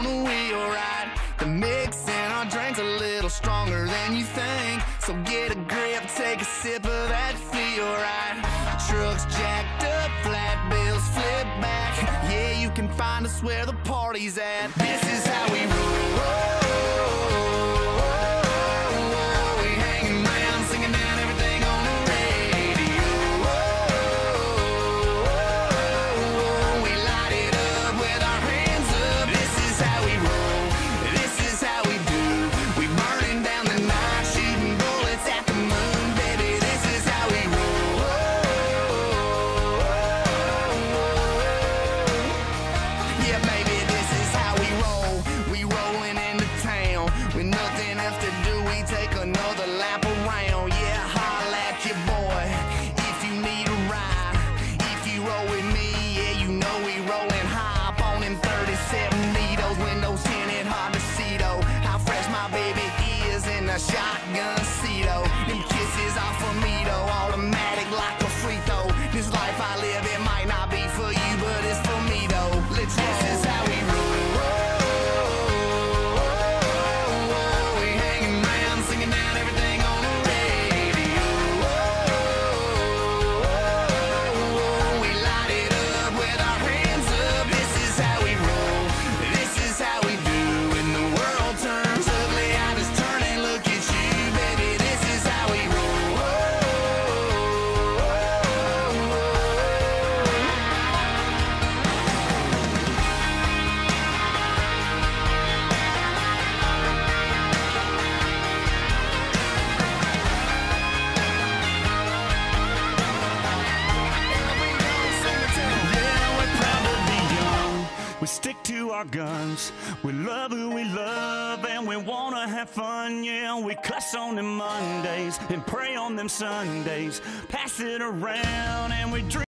the wheel right. The mix in our drink's a little stronger than you think, so get a grip, take a sip of that feel right. Trucks jacked up, flat bills flip back. Yeah, you can find us where the party's at. This is how we roll. We hanging around, singing down everything on the radio. We light it up with our hands up. This is how we roll. This is how we do. We burning down the night, shooting bullets at the moon, baby. This is how we roll. Yeah, baby, this is how we roll. We rolling into town with nothing else to do. We take another lap around. Yeah, holla at your boy if you need a ride. If you roll with me, yeah, you know we rolling high up on them 37 needles. Windows tinted, hard to see though how fresh my baby is in a shotgun seat. Oh, them kisses off of me though, automatic like a free throw. This life I live, it might not be for you, but it's for me though. Let's roll. This is how we roll. We hanging around, singing down everything on the radio. We light it up with our hands up. This is how we roll. This is how we do. When the world turns ugly, I just turn and look at you, baby. This is how we roll. Yeah, we're probably young. We stick to our guns. We love who we love and we wanna have fun. Yeah, we cuss on them Mondays and pray on them Sundays. Pass it around and we drink.